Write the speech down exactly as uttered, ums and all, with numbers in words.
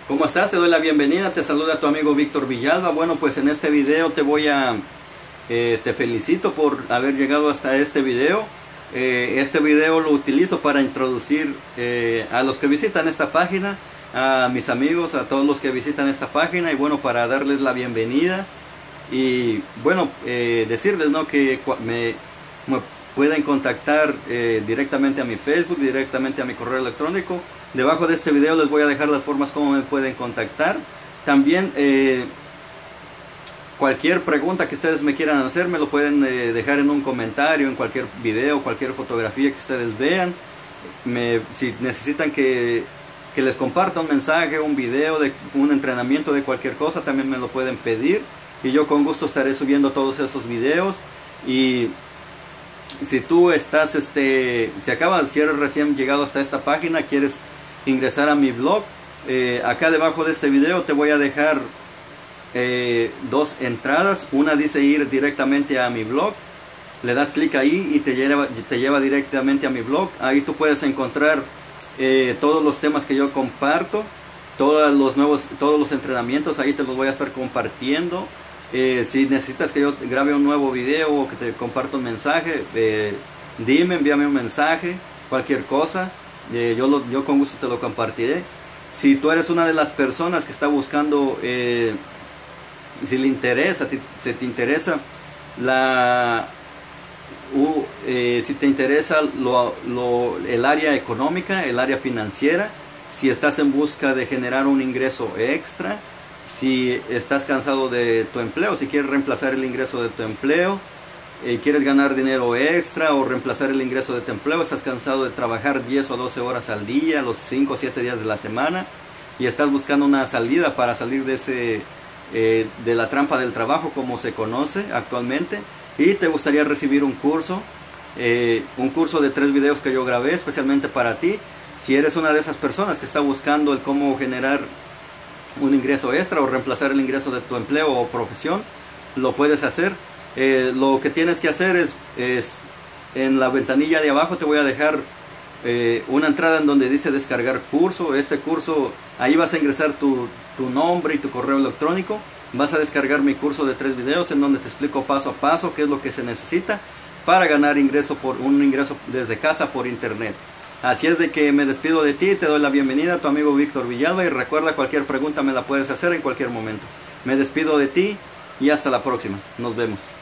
¿Cómo estás? Te doy la bienvenida, te saluda tu amigo Víctor Villalba. Bueno, pues en este video te voy a... Eh, te felicito por haber llegado hasta este video. Eh, este video lo utilizo para introducir eh, a los que visitan esta página, a mis amigos, a todos los que visitan esta página, y bueno, para darles la bienvenida. Y bueno, eh, decirles, ¿no?, que me, me pueden contactar eh, directamente a mi Facebook, directamente a mi correo electrónico. Debajo de este video les voy a dejar las formas como me pueden contactar. También eh, cualquier pregunta que ustedes me quieran hacer me lo pueden eh, dejar en un comentario, en cualquier video, cualquier fotografía que ustedes vean. Me, si necesitan que, que les comparta un mensaje, un video, de un entrenamiento de cualquier cosa, también me lo pueden pedir. Y yo con gusto estaré subiendo todos esos videos. Y si tú estás, este, si acabas, si eres recién llegado hasta esta página, quieres ingresar a mi blog, eh, acá debajo de este video te voy a dejar eh, dos entradas. Una dice ir directamente a mi blog, le das clic ahí y te lleva, te lleva directamente a mi blog. Ahí tú puedes encontrar eh, todos los temas que yo comparto, todos los nuevos, todos los entrenamientos, ahí te los voy a estar compartiendo. Eh, si necesitas que yo grabe un nuevo video o que te comparta un mensaje, eh, dime, envíame un mensaje, cualquier cosa, eh, yo, lo, yo con gusto te lo compartiré. Si tú eres una de las personas que está buscando, eh, si le interesa, si, si te interesa la, uh, eh, si te interesa lo, lo, el área económica, el área financiera, si estás en busca de generar un ingreso extra, si estás cansado de tu empleo, si quieres reemplazar el ingreso de tu empleo, eh, quieres ganar dinero extra o reemplazar el ingreso de tu empleo, estás cansado de trabajar diez o doce horas al día, los cinco o siete días de la semana, y estás buscando una salida para salir de, ese, eh, de la trampa del trabajo, como se conoce actualmente, y te gustaría recibir un curso, eh, un curso de tres videos que yo grabé especialmente para ti. Si eres una de esas personas que está buscando el cómo generar un ingreso extra o reemplazar el ingreso de tu empleo o profesión, lo puedes hacer. Eh, lo que tienes que hacer es, es en la ventanilla de abajo te voy a dejar eh, una entrada en donde dice descargar curso. Este curso, ahí vas a ingresar tu, tu nombre y tu correo electrónico, vas a descargar mi curso de tres videos en donde te explico paso a paso qué es lo que se necesita para ganar ingreso por un ingreso desde casa por internet. Así es de que me despido de ti, te doy la bienvenida a tu amigo Víctor Villalba, y recuerda, cualquier pregunta me la puedes hacer en cualquier momento. Me despido de ti y hasta la próxima. Nos vemos.